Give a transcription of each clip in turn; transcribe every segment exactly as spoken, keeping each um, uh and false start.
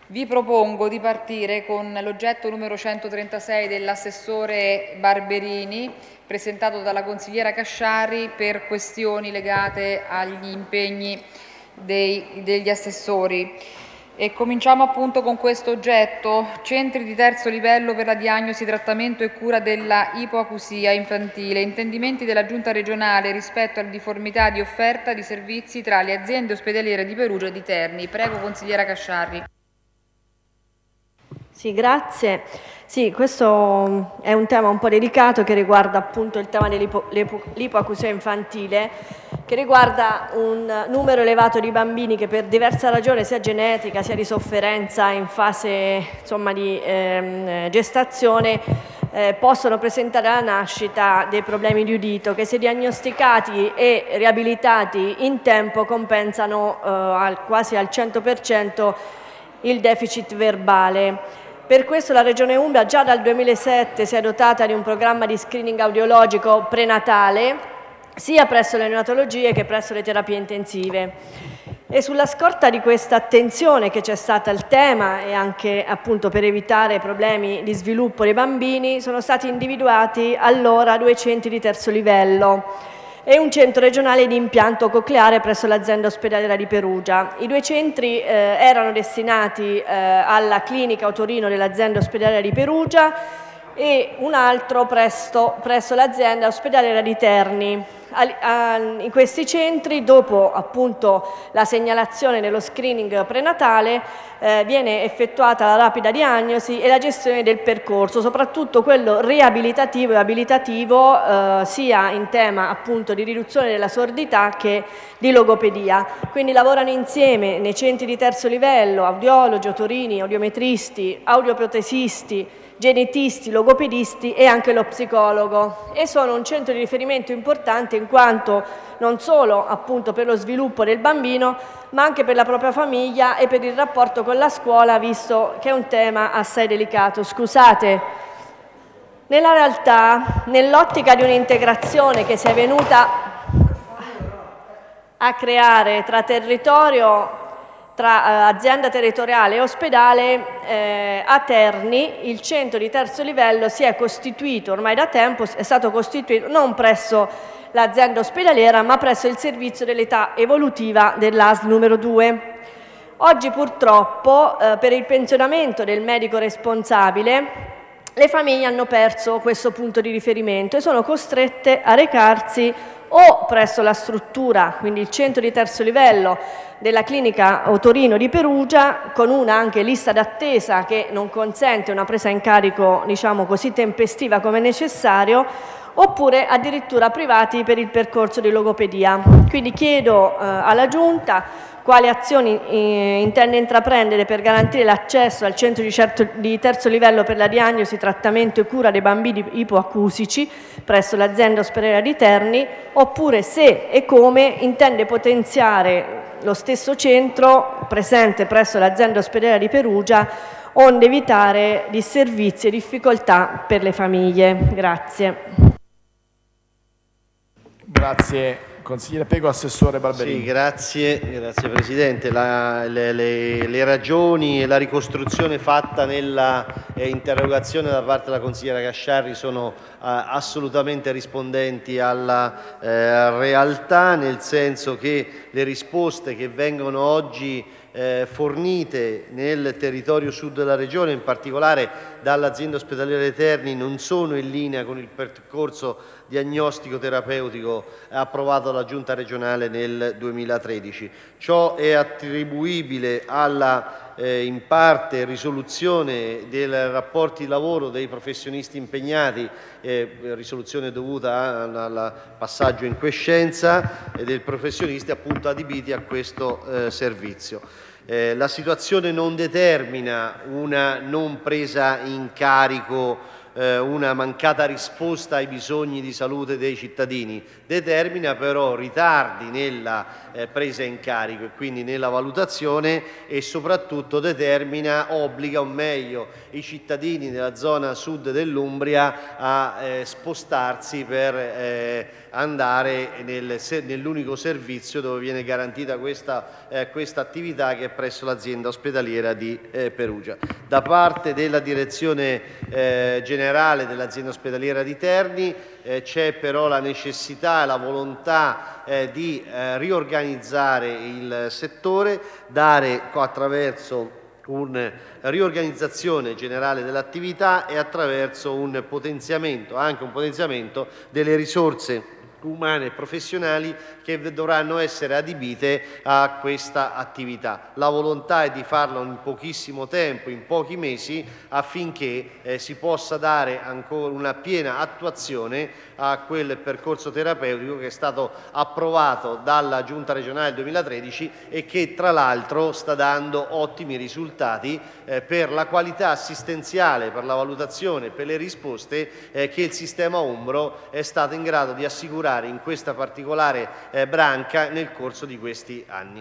Vi propongo di partire con l'oggetto numero centotrentasei dell'assessore Barberini, presentato dalla consigliera Casciari per questioni legate agli impegni dei, degli assessori. E cominciamo appunto con questo oggetto: centri di terzo livello per la diagnosi, trattamento e cura della ipoacusia infantile, intendimenti della Giunta regionale rispetto alla difformità di offerta di servizi tra le aziende ospedaliere di Perugia e di Terni. Prego, consigliera Casciari. Sì, grazie. Sì, questo è un tema un po' delicato che riguarda appunto il tema dell'ipoacusia infantile, che riguarda un numero elevato di bambini che per diversa ragione, sia genetica sia di sofferenza in fase insomma, di ehm, gestazione, eh, possono presentare alla nascita dei problemi di udito che, se diagnosticati e riabilitati in tempo, compensano eh, al, quasi al cento per cento il deficit verbale. Per questo la Regione Umbria già dal duemilasette si è dotata di un programma di screening audiologico prenatale sia presso le neonatologie che presso le terapie intensive. E sulla scorta di questa attenzione che c'è stata al tema, e anche appunto per evitare problemi di sviluppo dei bambini, sono stati individuati allora due centri di terzo livello e un centro regionale di impianto cocleare presso l'azienda ospedaliera di Perugia. I due centri eh, erano destinati eh, alla clinica Otorino dell'azienda ospedaliera di Perugia e un altro presso, presso l'azienda ospedaliera di Terni. In questi centri, dopo appunto la segnalazione dello screening prenatale, eh, viene effettuata la rapida diagnosi e la gestione del percorso, soprattutto quello riabilitativo e abilitativo, eh, sia in tema appunto di riduzione della sordità che di logopedia. Quindi lavorano insieme nei centri di terzo livello audiologi, otorini, audiometristi, audioprotesisti, genetisti, logopedisti e anche lo psicologo, e sono un centro di riferimento importante in quanto non solo appunto per lo sviluppo del bambino, ma anche per la propria famiglia e per il rapporto con la scuola, visto che è un tema assai delicato. Scusate. Nella realtà, nell'ottica di un'integrazione che si è venuta a creare tra territorio tra eh, azienda territoriale e ospedale, eh, a Terni il centro di terzo livello si è costituito ormai da tempo, è stato costituito non presso l'azienda ospedaliera ma presso il servizio dell'età evolutiva dell'A S L numero due. Oggi purtroppo eh, per il pensionamento del medico responsabile le famiglie hanno perso questo punto di riferimento e sono costrette a recarsi o presso la struttura, quindi il centro di terzo livello della clinica Otorino di Perugia, con una anche lista d'attesa che non consente una presa in carico, diciamo così, tempestiva come necessario, oppure addirittura privati per il percorso di logopedia. Quindi chiedo eh, alla Giunta quali azioni eh, intende intraprendere per garantire l'accesso al centro di, certo, di terzo livello per la diagnosi, trattamento e cura dei bambini ipoacusici presso l'azienda ospedaliera di Terni, oppure se e come intende potenziare lo stesso centro presente presso l'azienda ospedaliera di Perugia, onde evitare disservizi e difficoltà per le famiglie. Grazie. Grazie. Consigliere Pego, assessore Barberini. Sì, grazie, grazie Presidente. La, le, le, le ragioni e la ricostruzione fatta nella eh, interrogazione da parte della consigliera Casciari sono eh, assolutamente rispondenti alla eh, realtà, nel senso che le risposte che vengono oggi eh, fornite nel territorio sud della Regione, in particolare dall'azienda ospedaliera dei Terni, non sono in linea con il percorso diagnostico terapeutico approvato dalla Giunta regionale nel duemilatredici. Ciò è attribuibile alla eh, in parte risoluzione dei rapporti di lavoro dei professionisti impegnati, eh, risoluzione dovuta al passaggio in quiescenza e dei professionisti appunto adibiti a questo eh, servizio. Eh, la situazione non determina una non presa in carico, una mancata risposta ai bisogni di salute dei cittadini, determina però ritardi nella eh, presa in carico e quindi nella valutazione, e soprattutto determina, obbliga o meglio i cittadini della zona sud dell'Umbria a eh, spostarsi per eh, andare nel, nell'unico servizio dove viene garantita questa, eh, questa attività, che è presso l'azienda ospedaliera di eh, Perugia. Da parte della direzione eh, generale dell'azienda ospedaliera di Terni eh, c'è però la necessità e la volontà eh, di eh, riorganizzare il settore, dare attraverso una riorganizzazione generale dell'attività e attraverso un potenziamento, anche un potenziamento delle risorse umane e professionali che dovranno essere adibite a questa attività. La volontà è di farlo in pochissimo tempo, in pochi mesi, affinché eh, si possa dare ancora una piena attuazione a quel percorso terapeutico che è stato approvato dalla Giunta regionale del duemilatredici e che tra l'altro sta dando ottimi risultati eh, per la qualità assistenziale, per la valutazione, per le risposte eh, che il sistema Umbro è stato in grado di assicurare in questa particolare eh, branca nel corso di questi anni.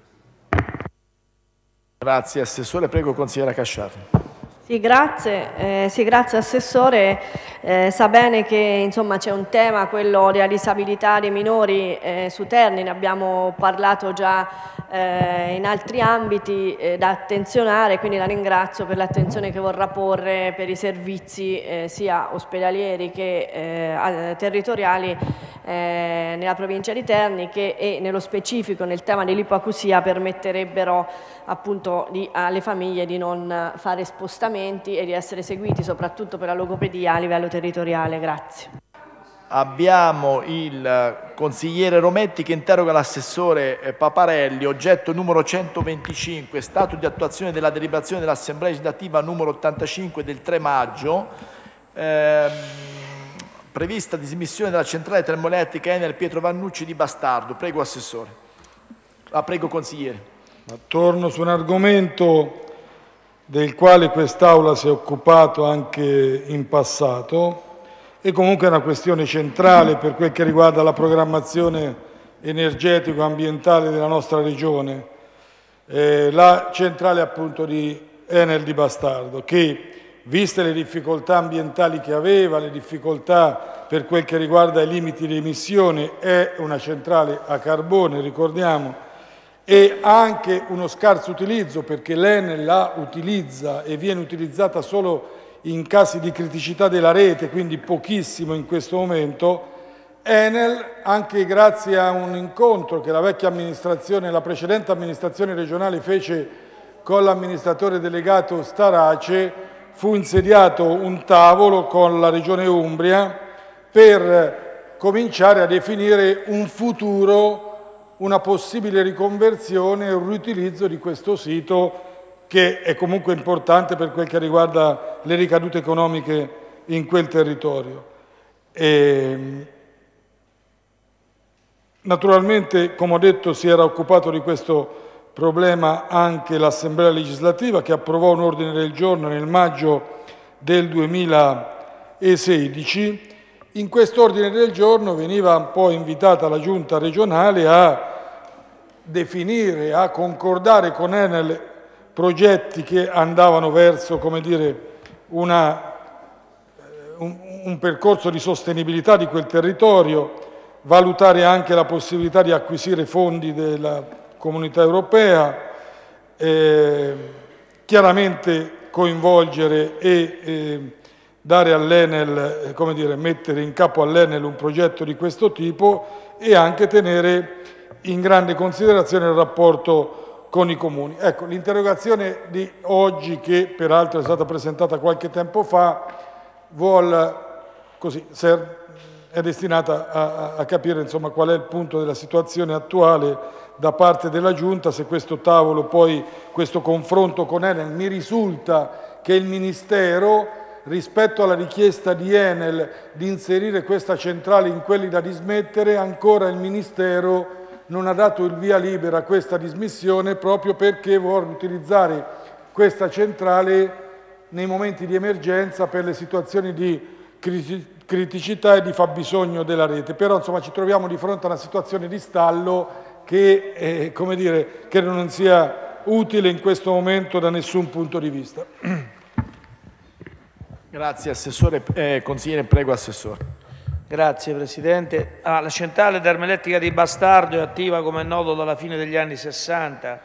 Grazie Assessore, prego consigliera Casciari. Sì, grazie, eh, sì, grazie Assessore. Eh, sa bene che insomma c'è un tema, quello della disabilità dei minori eh, su Terni, ne abbiamo parlato già eh, in altri ambiti eh, da attenzionare, quindi la ringrazio per l'attenzione che vorrà porre per i servizi eh, sia ospedalieri che eh, territoriali eh, nella provincia di Terni, che e nello specifico nel tema dell'ipoacusia permetterebbero appunto di, alle famiglie di non fare spostamenti e di essere seguiti soprattutto per la logopedia a livello territoriale. Grazie. Abbiamo il consigliere Rometti che interroga l'assessore Paparelli, oggetto numero centoventicinque, stato di attuazione della deliberazione dell'Assemblea legislativa numero ottantacinque del tre maggio, ehm, prevista dismissione della centrale termoelettrica Enel Pietro Vannucci di Bastardo. Prego Assessore. La prego consigliere. Torno su un argomento del quale quest'Aula si è occupato anche in passato e comunque è una questione centrale per quel che riguarda la programmazione energetico-ambientale della nostra regione. Eh, la centrale appunto di Enel di Bastardo, che viste le difficoltà ambientali che aveva, le difficoltà per quel che riguarda i limiti di emissione, è una centrale a carbone, ricordiamo, e anche uno scarso utilizzo, perché l'Enel la utilizza e viene utilizzata solo in casi di criticità della rete, quindi pochissimo in questo momento. Enel, anche grazie a un incontro che la vecchia amministrazione, la precedente amministrazione regionale fece con l'amministratore delegato Starace, fu insediato un tavolo con la Regione Umbria per cominciare a definire un futuro, una possibile riconversione e un riutilizzo di questo sito, che è comunque importante per quel che riguarda le ricadute economiche in quel territorio. E, naturalmente, come ho detto, si era occupato di questo problema anche l'Assemblea legislativa, che approvò un ordine del giorno nel maggio del duemilasedici. In quest'ordine del giorno veniva poi invitata la Giunta regionale a definire, a concordare con Enel progetti che andavano verso, come dire, una, un, un percorso di sostenibilità di quel territorio, valutare anche la possibilità di acquisire fondi della Comunità Europea, eh, chiaramente coinvolgere e eh, dare all'Enel, eh, come dire, mettere in capo all'Enel un progetto di questo tipo e anche tenere in grande considerazione il rapporto con i comuni. Ecco, l'interrogazione di oggi, che peraltro è stata presentata qualche tempo fa, vuol, così, è destinata a, a capire insomma, qual è il punto della situazione attuale da parte della Giunta, se questo tavolo, poi questo confronto con Enel. Mi risulta che il Ministero, rispetto alla richiesta di Enel di inserire questa centrale in quelli da dismettere, ancora il Ministero non ha dato il via libera a questa dismissione, proprio perché vuole utilizzare questa centrale nei momenti di emergenza per le situazioni di criticità e di fabbisogno della rete. Però insomma ci troviamo di fronte a una situazione di stallo che, eh, come dire, che non sia utile in questo momento da nessun punto di vista. Grazie Assessore. Eh, consigliere, prego Assessore. Grazie Presidente. Ah, la centrale termoelettrica di Bastardo è attiva, come è noto, dalla fine degli anni sessanta.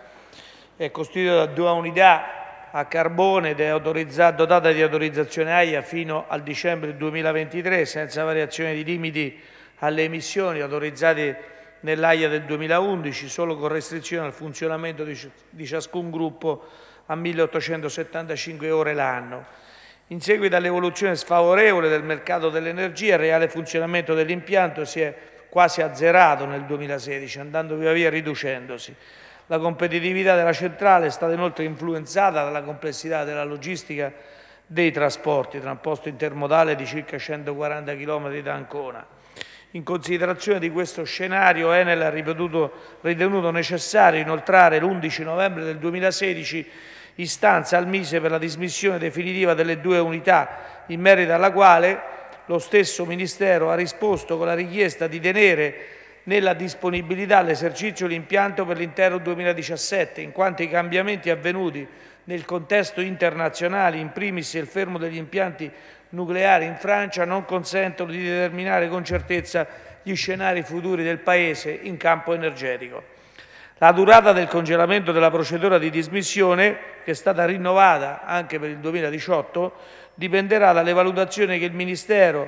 È costituita da due unità a carbone ed è dotata di autorizzazione A I A fino al dicembre duemilaventitré, senza variazione di limiti alle emissioni autorizzate nell'A I A del duemilaundici, solo con restrizione al funzionamento di, di ciascun gruppo a milleottocentosettantacinque ore l'anno. In seguito all'evoluzione sfavorevole del mercato dell'energia, il reale funzionamento dell'impianto si è quasi azzerato nel duemilasedici, andando via via riducendosi. La competitività della centrale è stata inoltre influenzata dalla complessità della logistica dei trasporti, tra un posto intermodale di circa centoquaranta chilometri da Ancona. In considerazione di questo scenario, Enel ha ripetuto, ritenuto necessario inoltrare l'undici novembre del duemilasedici istanza al Mise per la dismissione definitiva delle due unità, in merito alla quale lo stesso Ministero ha risposto con la richiesta di tenere nella disponibilità l'esercizio dell'impianto per l'intero duemiladiciassette, in quanto i cambiamenti avvenuti nel contesto internazionale, in primis il fermo degli impianti nucleari in Francia, non consentono di determinare con certezza gli scenari futuri del Paese in campo energetico. La durata del congelamento della procedura di dismissione, che è stata rinnovata anche per il duemiladiciotto, dipenderà dalle valutazioni che il Ministero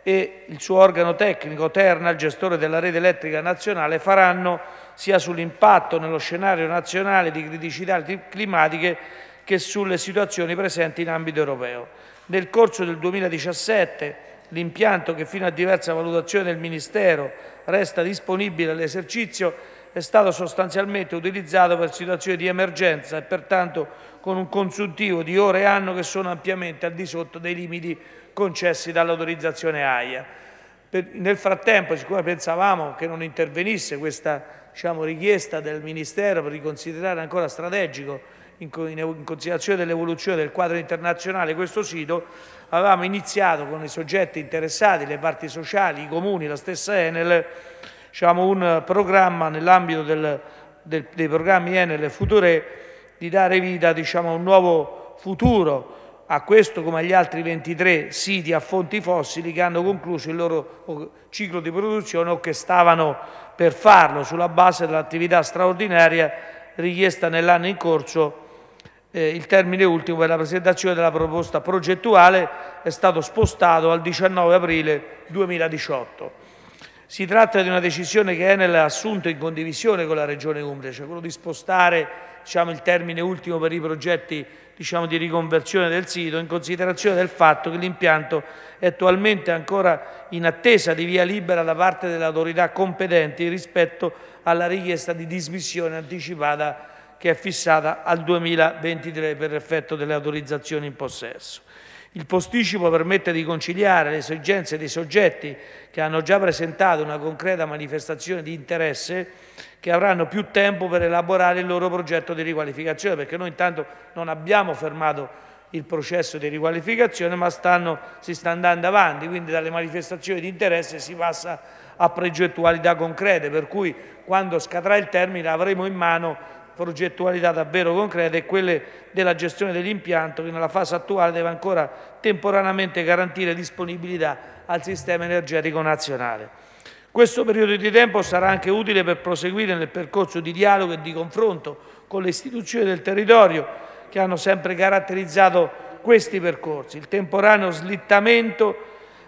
e il suo organo tecnico, Terna, il gestore della rete elettrica nazionale, faranno sia sull'impatto nello scenario nazionale di criticità climatiche che sulle situazioni presenti in ambito europeo. Nel corso del duemiladiciassette l'impianto, che fino a diversa valutazione del Ministero resta disponibile all'esercizio, è stato sostanzialmente utilizzato per situazioni di emergenza e pertanto con un consuntivo di ore anno che sono ampiamente al di sotto dei limiti concessi dall'autorizzazione A I A. Per, nel frattempo, siccome pensavamo che non intervenisse questa diciamo, richiesta del Ministero per riconsiderare ancora strategico in, in, in considerazione dell'evoluzione del quadro internazionale questo sito, avevamo iniziato con i soggetti interessati, le parti sociali, i comuni, la stessa Enel, diciamo, un programma nell'ambito del, del, dei programmi Enel Future di dare vita diciamo, a un nuovo futuro a questo come agli altri ventitré siti a fonti fossili che hanno concluso il loro ciclo di produzione o che stavano per farlo sulla base dell'attività straordinaria richiesta nell'anno in corso. Eh, il termine ultimo per la presentazione della proposta progettuale è stato spostato al diciannove aprile duemiladiciotto. Si tratta di una decisione che Enel ha assunto in condivisione con la Regione Umbria, cioè quello di spostare diciamo, il termine ultimo per i progetti diciamo, di riconversione del sito, in considerazione del fatto che l'impianto è attualmente ancora in attesa di via libera da parte delle autorità competenti rispetto alla richiesta di dismissione anticipata che è fissata al duemilaventitré per effetto delle autorizzazioni in possesso. Il posticipo permette di conciliare le esigenze dei soggetti che hanno già presentato una concreta manifestazione di interesse, che avranno più tempo per elaborare il loro progetto di riqualificazione, perché noi intanto non abbiamo fermato il processo di riqualificazione, ma stanno, si sta andando avanti, quindi dalle manifestazioni di interesse si passa a progettualità concrete, per cui quando scadrà il termine avremo in mano progettualità davvero concrete e quelle della gestione dell'impianto che nella fase attuale deve ancora temporaneamente garantire disponibilità al sistema energetico nazionale. Questo periodo di tempo sarà anche utile per proseguire nel percorso di dialogo e di confronto con le istituzioni del territorio che hanno sempre caratterizzato questi percorsi. Il temporaneo slittamento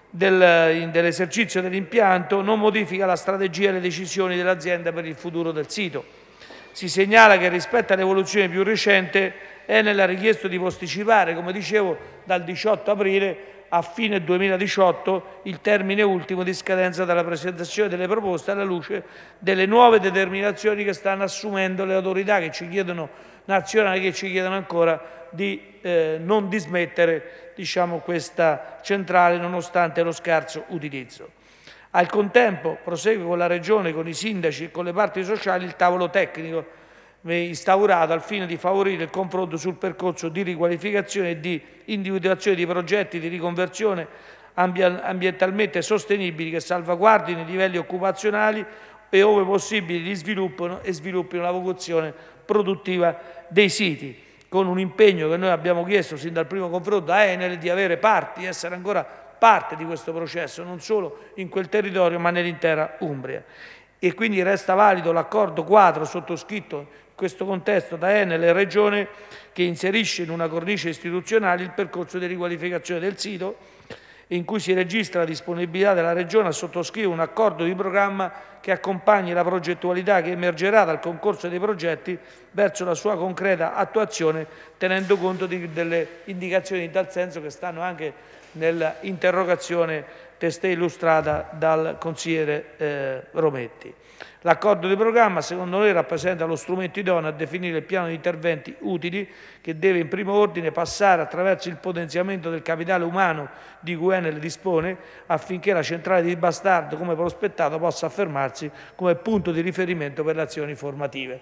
del, dell'esercizio dell'impianto non modifica la strategia e le decisioni dell'azienda per il futuro del sito. Si segnala che rispetto all'evoluzione più recente Enel ha richiesto di posticipare, come dicevo, dal diciotto aprile a fine duemiladiciotto il termine ultimo di scadenza della presentazione delle proposte alla luce delle nuove determinazioni che stanno assumendo le autorità che ci chiedono, nazionali che ci chiedono ancora di eh, non dismettere diciamo, questa centrale nonostante lo scarso utilizzo. Al contempo prosegue con la Regione, con i sindaci e con le parti sociali il tavolo tecnico instaurato al fine di favorire il confronto sul percorso di riqualificazione e di individuazione di progetti di riconversione ambientalmente sostenibili che salvaguardino i livelli occupazionali e, ove possibile, li sviluppino e sviluppino la vocazione produttiva dei siti, con un impegno che noi abbiamo chiesto sin dal primo confronto a Enel di avere parti, di essere ancora parte di questo processo, non solo in quel territorio ma nell'intera Umbria. E quindi resta valido l'accordo quadro sottoscritto in questo contesto da Enel e Regione, che inserisce in una cornice istituzionale il percorso di riqualificazione del sito, in cui si registra la disponibilità della Regione a sottoscrivere un accordo di programma che accompagni la progettualità che emergerà dal concorso dei progetti verso la sua concreta attuazione, tenendo conto di, delle indicazioni in tal senso che stanno anche nell'interrogazione testé illustrata dal consigliere eh, Rometti. L'accordo di programma, secondo noi, rappresenta lo strumento idoneo a definire il piano di interventi utili che deve in primo ordine passare attraverso il potenziamento del capitale umano di cui Enel dispone, affinché la centrale di Bastardo, come prospettato, possa affermarsi come punto di riferimento per le azioni formative.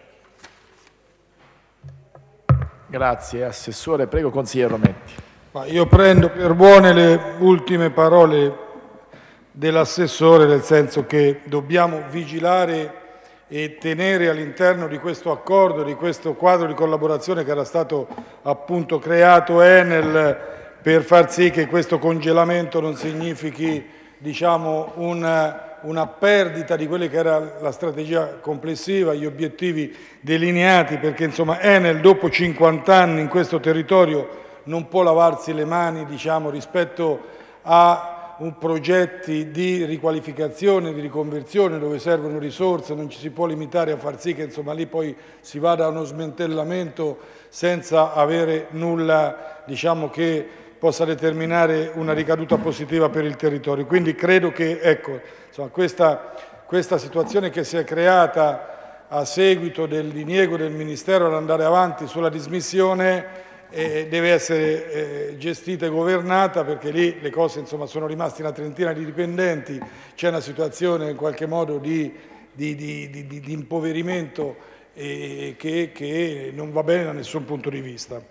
Grazie Assessore. Prego consigliere Rometti. Ma io prendo per buone le ultime parole dell'assessore, nel senso che dobbiamo vigilare e tenere all'interno di questo accordo, di questo quadro di collaborazione che era stato appunto creato Enel, per far sì che questo congelamento non significhi, diciamo, una, una perdita di quella che era la strategia complessiva, gli obiettivi delineati, perché insomma Enel dopo cinquanta anni in questo territorio non può lavarsi le mani, diciamo, rispetto a un progetti di riqualificazione, di riconversione dove servono risorse, non ci si può limitare a far sì che insomma lì poi si vada a uno smantellamento senza avere nulla, diciamo, che possa determinare una ricaduta positiva per il territorio. Quindi credo che ecco, insomma, questa, questa situazione che si è creata a seguito del diniego del Ministero ad andare avanti sulla dismissione Eh, deve essere eh, gestita e governata, perché lì le cose insomma sono rimaste una trentina di dipendenti, c'è una situazione in qualche modo di, di, di, di, di impoverimento eh, che, che non va bene da nessun punto di vista.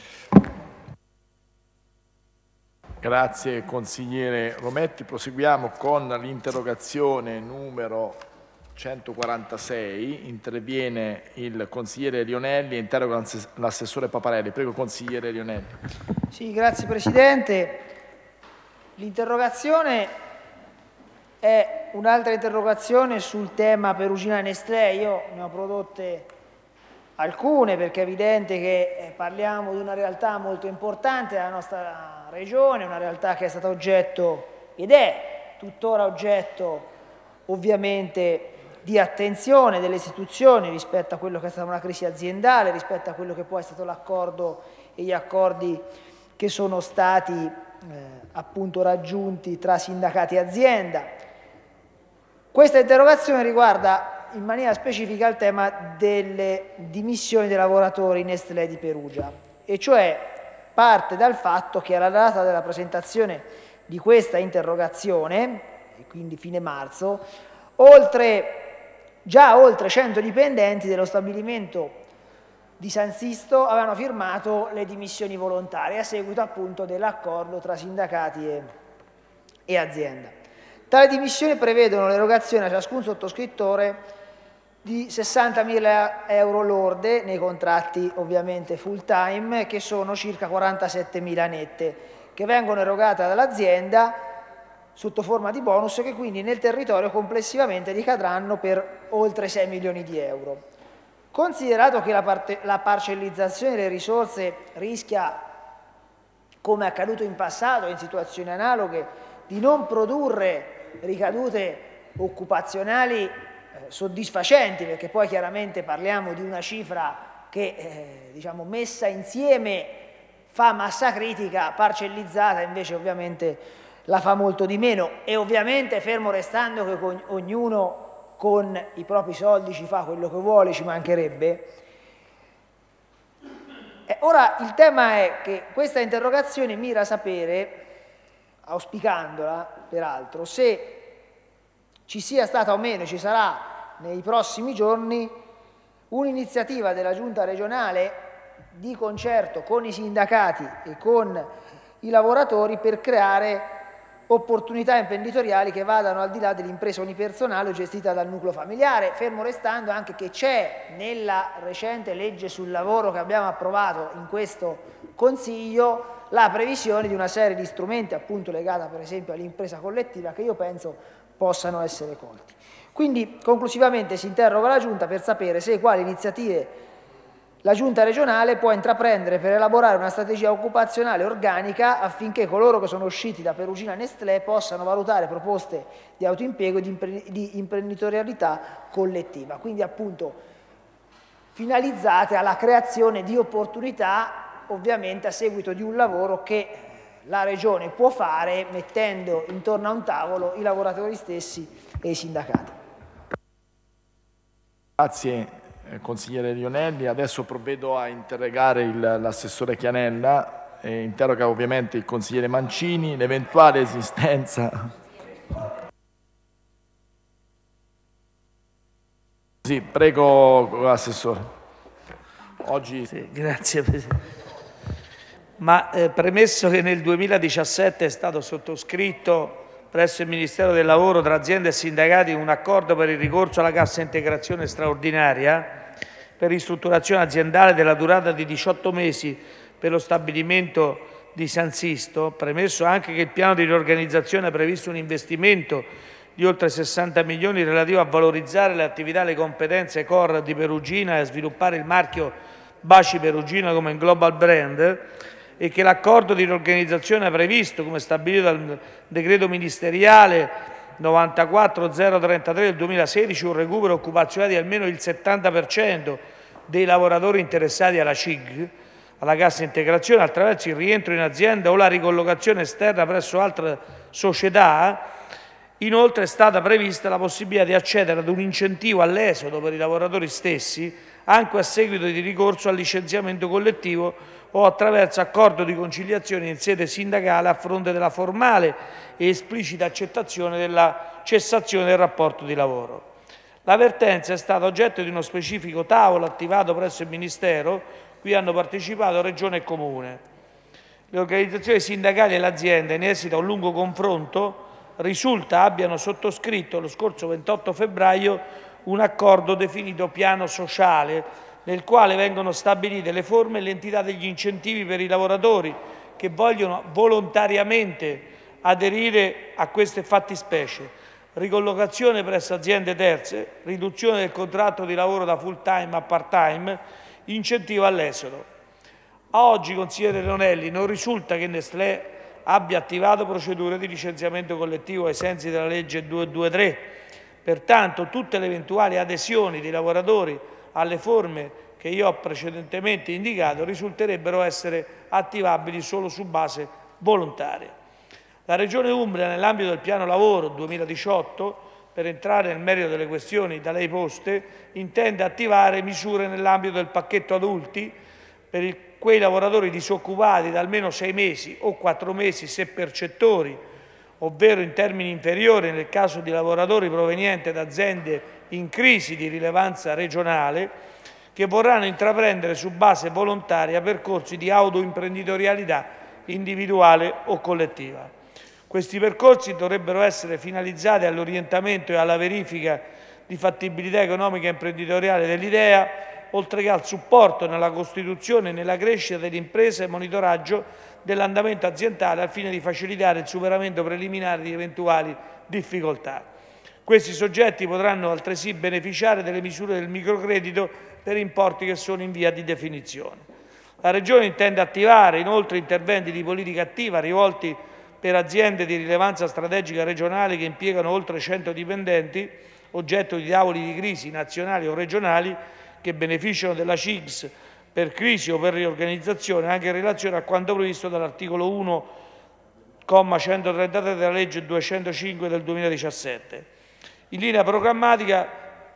Grazie consigliere Rometti. Proseguiamo con l'interrogazione numero centoquarantasei, interviene il consigliere Lionelli e interroga l'assessore Paparelli. Prego consigliere Lionelli. Sì, grazie Presidente. L'interrogazione è un'altra interrogazione sul tema Perugina Nestlé. Io ne ho prodotte alcune perché è evidente che parliamo di una realtà molto importante della nostra regione, una realtà che è stata oggetto ed è tuttora oggetto ovviamente di attenzione delle istituzioni rispetto a quello che è stata una crisi aziendale, rispetto a quello che poi è stato l'accordo e gli accordi che sono stati eh, appunto raggiunti tra sindacati e azienda. Questa interrogazione riguarda in maniera specifica il tema delle dimissioni dei lavoratori Nestlé di Perugia, e cioè parte dal fatto che alla data della presentazione di questa interrogazione, e quindi fine marzo, oltre già oltre cento dipendenti dello stabilimento di San Sisto avevano firmato le dimissioni volontarie a seguito appunto dell'accordo tra sindacati e, e azienda. Tali dimissioni prevedono l'erogazione a ciascun sottoscrittore di sessantamila euro lorde nei contratti ovviamente full time, che sono circa quarantasettemila nette, che vengono erogate dall'azienda sotto forma di bonus, che quindi nel territorio complessivamente ricadranno per oltre sei milioni di euro. Considerato che la, parte, la parcellizzazione delle risorse rischia, come è accaduto in passato in situazioni analoghe, di non produrre ricadute occupazionali eh, soddisfacenti, perché poi chiaramente parliamo di una cifra che eh, diciamo messa insieme fa massa critica, parcellizzata invece ovviamente la fa molto di meno, e ovviamente fermo restando che con, ognuno con i propri soldi ci fa quello che vuole, ci mancherebbe. E ora il tema è che questa interrogazione mira a sapere, auspicandola peraltro, se ci sia stata o meno, ci sarà nei prossimi giorni un'iniziativa della Giunta regionale di concerto con i sindacati e con i lavoratori per creare opportunità imprenditoriali che vadano al di là dell'impresa unipersonale gestita dal nucleo familiare, fermo restando anche che c'è nella recente legge sul lavoro che abbiamo approvato in questo Consiglio la previsione di una serie di strumenti appunto legata per esempio all'impresa collettiva che io penso possano essere colti. Quindi conclusivamente si interroga la Giunta per sapere se e quali iniziative la Giunta regionale può intraprendere per elaborare una strategia occupazionale organica affinché coloro che sono usciti da Perugina Nestlé possano valutare proposte di autoimpiego e di imprenditorialità collettiva, quindi appunto finalizzate alla creazione di opportunità, ovviamente a seguito di un lavoro che la Regione può fare mettendo intorno a un tavolo i lavoratori stessi e i sindacati. Grazie. Consigliere Rionelli, adesso provvedo a interrogare l'assessore Chianella, e interroga ovviamente il consigliere Mancini, l'eventuale esistenza. Sì, prego assessore. Oggi... Sì, grazie Presidente. Ma eh, premesso che nel duemiladiciassette è stato sottoscritto presso il Ministero del Lavoro tra aziende e sindacati un accordo per il ricorso alla cassa integrazione straordinaria per ristrutturazione aziendale della durata di diciotto mesi per lo stabilimento di San Sisto, premesso anche che il piano di riorganizzazione ha previsto un investimento di oltre sessanta milioni relativo a valorizzare le attività e le competenze core di Perugina e a sviluppare il marchio Baci Perugina come global brand, e che l'accordo di riorganizzazione ha previsto, come stabilito dal decreto ministeriale novantaquattro zero trentatré del duemilasedici, un recupero occupazionale di almeno il settanta per cento dei lavoratori interessati alla C I G, alla cassa integrazione, attraverso il rientro in azienda o la ricollocazione esterna presso altre società. Inoltre è stata prevista la possibilità di accedere ad un incentivo all'esodo per i lavoratori stessi, anche a seguito di ricorso al licenziamento collettivo o attraverso accordo di conciliazione in sede sindacale a fronte della formale e esplicita accettazione della cessazione del rapporto di lavoro. La vertenza è stata oggetto di uno specifico tavolo attivato presso il Ministero, cui hanno partecipato Regione e Comune. Le organizzazioni sindacali e l'azienda, in esito a un lungo confronto, risulta abbiano sottoscritto lo scorso ventotto febbraio un accordo definito piano sociale, nel quale vengono stabilite le forme e l'entità degli incentivi per i lavoratori che vogliono volontariamente aderire a queste fattispecie: ricollocazione presso aziende terze, riduzione del contratto di lavoro da full time a part time, incentivo all'esodo. A oggi, consigliere Rionelli, non risulta che Nestlé abbia attivato procedure di licenziamento collettivo ai sensi della legge duecentoventitré. Pertanto, tutte le eventuali adesioni dei lavoratori alle forme che io ho precedentemente indicato risulterebbero essere attivabili solo su base volontaria. La Regione Umbria, nell'ambito del piano lavoro duemiladiciotto, per entrare nel merito delle questioni da lei poste, intende attivare misure nell'ambito del pacchetto adulti per il, quei lavoratori disoccupati da almeno sei mesi o quattro mesi se percettori, ovvero in termini inferiori nel caso di lavoratori provenienti da aziende in crisi di rilevanza regionale, che vorranno intraprendere su base volontaria percorsi di autoimprenditorialità individuale o collettiva. Questi percorsi dovrebbero essere finalizzati all'orientamento e alla verifica di fattibilità economica e imprenditoriale dell'idea, oltre che al supporto nella costituzione e nella crescita dell'impresa e monitoraggio dell'andamento aziendale al fine di facilitare il superamento preliminare di eventuali difficoltà. Questi soggetti potranno altresì beneficiare delle misure del microcredito per importi che sono in via di definizione. La Regione intende attivare inoltre interventi di politica attiva rivolti per aziende di rilevanza strategica regionale che impiegano oltre cento dipendenti, oggetto di tavoli di crisi nazionali o regionali, che beneficiano della C I G S per crisi o per riorganizzazione, anche in relazione a quanto previsto dall'articolo uno, comma centotrentatré della legge duecentocinque del duemiladiciassette. In linea programmatica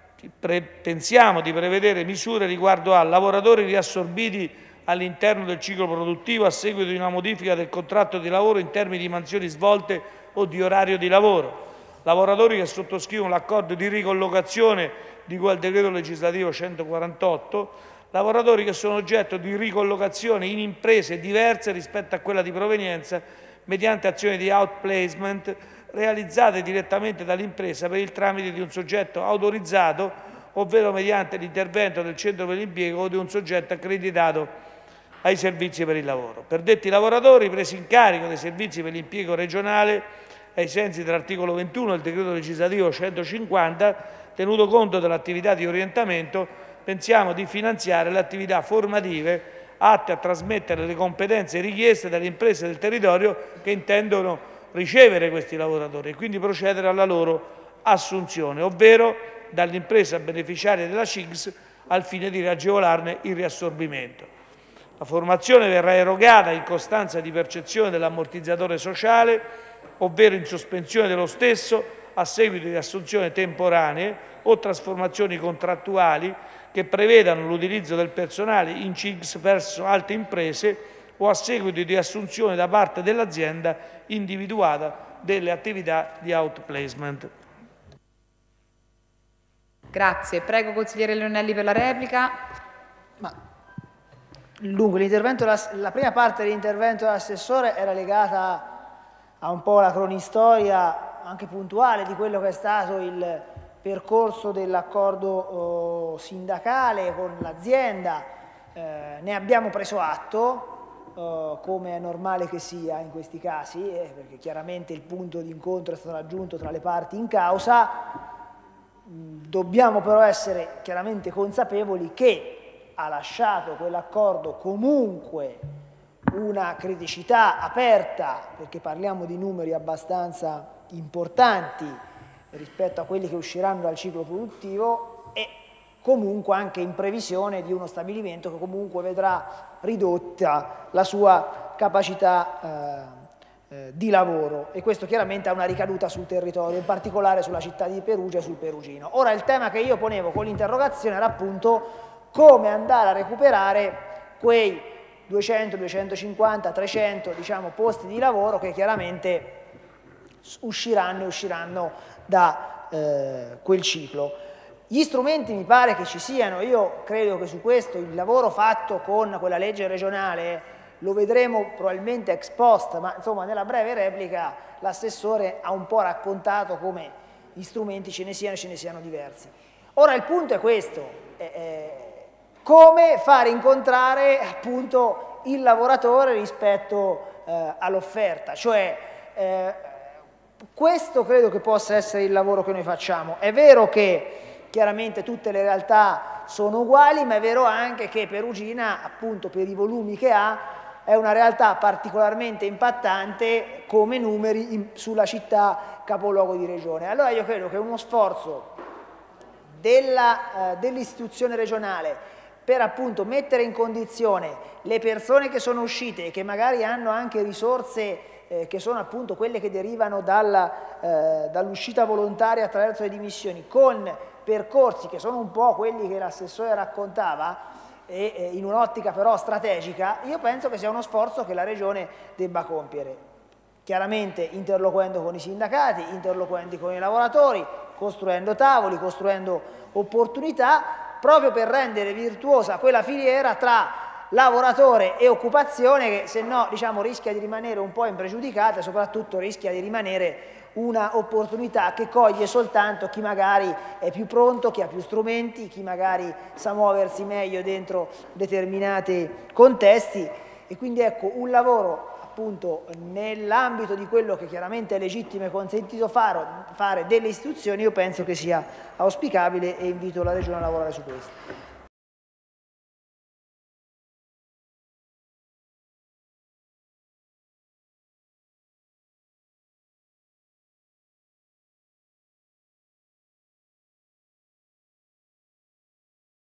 pensiamo di prevedere misure riguardo a lavoratori riassorbiti all'interno del ciclo produttivo a seguito di una modifica del contratto di lavoro in termini di mansioni svolte o di orario di lavoro, lavoratori che sottoscrivono l'accordo di ricollocazione di cui al decreto legislativo centoquarantotto, lavoratori che sono oggetto di ricollocazione in imprese diverse rispetto a quella di provenienza mediante azioni di outplacement realizzate direttamente dall'impresa per il tramite di un soggetto autorizzato, ovvero mediante l'intervento del centro per l'impiego o di un soggetto accreditato ai servizi per il lavoro. Per detti lavoratori presi in carico dei servizi per l'impiego regionale ai sensi dell'articolo ventuno del decreto legislativo centocinquanta, tenuto conto dell'attività di orientamento, pensiamo di finanziare le attività formative atte a trasmettere le competenze richieste dalle imprese del territorio che intendono ricevere questi lavoratori e quindi procedere alla loro assunzione, ovvero dall'impresa beneficiaria della C I G S al fine di agevolarne il riassorbimento. La formazione verrà erogata in costanza di percezione dell'ammortizzatore sociale, ovvero in sospensione dello stesso a seguito di assunzioni temporanee o trasformazioni contrattuali che prevedano l'utilizzo del personale in C I G S verso altre imprese o a seguito di assunzione da parte dell'azienda individuata delle attività di outplacement. Grazie. Prego, consigliere Leonelli, per la replica. Ma, dunque, l'intervento, la, la prima parte dell'intervento dell'assessore era legata a un po' la cronistoria anche puntuale di quello che è stato il percorso dell'accordo oh, sindacale con l'azienda. Eh, ne abbiamo preso atto, oh, come è normale che sia in questi casi, eh, perché chiaramente il punto di incontro è stato raggiunto tra le parti in causa. Dobbiamo però essere chiaramente consapevoli che ha lasciato quell'accordo comunque una criticità aperta, perché parliamo di numeri abbastanza importanti rispetto a quelli che usciranno dal ciclo produttivo e comunque anche in previsione di uno stabilimento che comunque vedrà ridotta la sua capacità eh, eh, di lavoro, e questo chiaramente ha una ricaduta sul territorio, in particolare sulla città di Perugia e sul Perugino. Ora, il tema che io ponevo con l'interrogazione era appunto come andare a recuperare quei duecento, duecentocinquanta, trecento diciamo, posti di lavoro che chiaramente usciranno e usciranno da eh, quel ciclo. Gli strumenti mi pare che ci siano, io credo che su questo il lavoro fatto con quella legge regionale lo vedremo probabilmente ex post, ma insomma nella breve replica l'assessore ha un po' raccontato come gli strumenti ce ne siano e ce ne siano diversi. Ora il punto è questo, eh, eh, come fare incontrare appunto il lavoratore rispetto eh, all'offerta, cioè eh, questo credo che possa essere il lavoro che noi facciamo. È vero che chiaramente tutte le realtà sono uguali, ma è vero anche che Perugina, appunto per i volumi che ha, è una realtà particolarmente impattante come numeri in, sulla città capoluogo di regione. Allora io credo che uno sforzo della, eh, dell'istituzione regionale per appunto mettere in condizione le persone che sono uscite e che magari hanno anche risorse eh, che sono appunto quelle che derivano dalla, eh, dall'uscita volontaria attraverso le dimissioni, con percorsi che sono un po' quelli che l'assessore raccontava, e, e in un'ottica però strategica, io penso che sia uno sforzo che la Regione debba compiere, chiaramente interloquendo con i sindacati, interloquendo con i lavoratori, costruendo tavoli, costruendo opportunità, proprio per rendere virtuosa quella filiera tra lavoratore e occupazione che se no diciamo, rischia di rimanere un po' impregiudicata e soprattutto rischia di rimanere una opportunità che coglie soltanto chi magari è più pronto, chi ha più strumenti, chi magari sa muoversi meglio dentro determinati contesti, e quindi ecco un lavoro appunto nell'ambito di quello che chiaramente è legittimo e consentito fare, fare delle istituzioni, io penso che sia auspicabile e invito la Regione a lavorare su questo.